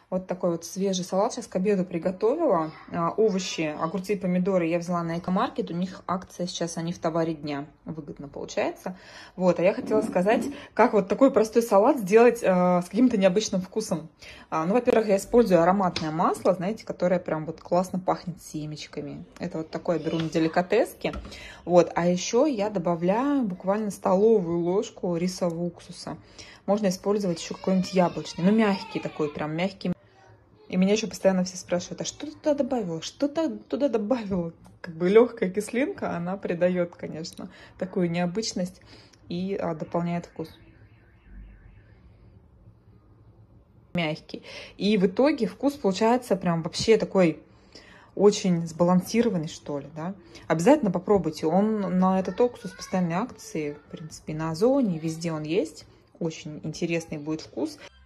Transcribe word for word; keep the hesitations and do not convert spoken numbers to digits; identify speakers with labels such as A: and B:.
A: Вот такой вот свежий салат сейчас к обеду приготовила. А, овощи, огурцы и помидоры я взяла на Экомаркет. У них акция сейчас, они в товаре дня. Выгодно получается. Вот, а я хотела сказать, как вот такой простой салат сделать а, с каким-то необычным вкусом. А, ну, во-первых, я использую ароматное масло, знаете, которое прям вот классно пахнет семечками. Это вот такое беру на деликатеске. Вот, а еще я добавляю буквально столовую ложку рисового уксуса. Можно использовать еще какой-нибудь яблочный, ну, мягкий такой, прям мягкий. И меня еще постоянно все спрашивают, а что ты туда добавила? Что ты туда добавила? Как бы легкая кислинка, она придает, конечно, такую необычность и а, дополняет вкус. Мягкий. И в итоге вкус получается прям вообще такой очень сбалансированный, что ли, да. Обязательно попробуйте. Он на этот уксус постоянной акции, в принципе, на Озоне, везде он есть. Очень интересный будет вкус.